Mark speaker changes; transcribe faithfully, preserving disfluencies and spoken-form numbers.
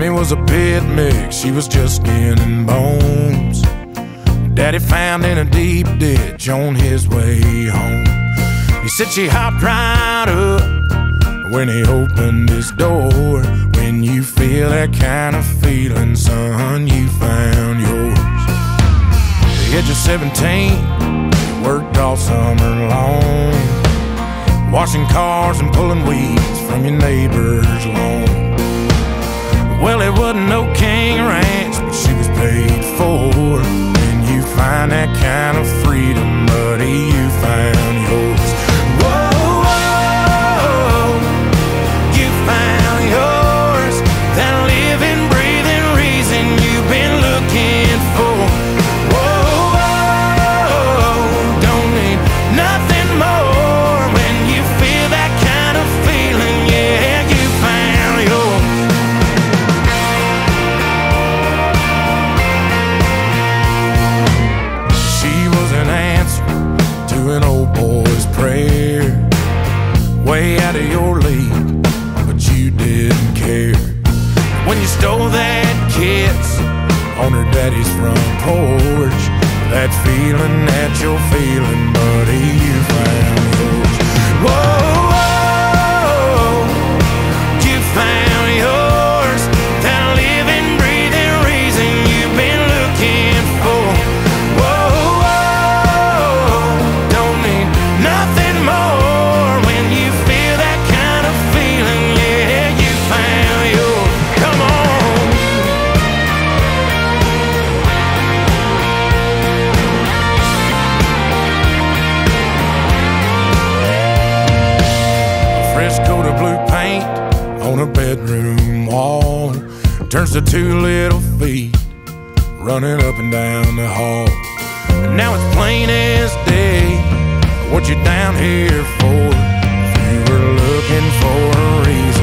Speaker 1: Mommy was a pit mix, she was just skin and bones. Daddy found in a deep ditch on his way home. He said she hopped right up when he opened his door. When you feel that kind of feeling, son, you found yours. The age of seventeen, worked all summer long, washing cars and pulling weeds from your neighbor's lawn. Well, it wasn't no king ranch, but she was paid for. When you find that kind of freedom, buddy, you found yours. Whoa, whoa, you found yours. That living, breathing reason you've been looking for. Whoa, whoa, don't need nothing more. When you feel that kind of feeling, yeah, you found yours. An old boy's prayer, way out of your league, but you didn't care. When you stole that kiss on her daddy's front porch, that feeling that you're feeling, buddy, you found yours. Whoa, whoa, you found yours. That living, breathing reason you've been looking for. On a bedroom wall turns to two little feet running up and down the hall. And now it's plain as day what you're down here for. If you were looking for a reason,